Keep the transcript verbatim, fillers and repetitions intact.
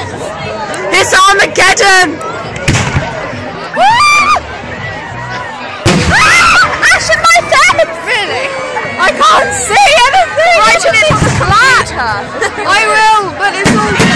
It's Armageddon! Ash in my face! Really? I can't see anything! Write it in flat! I will, but it's all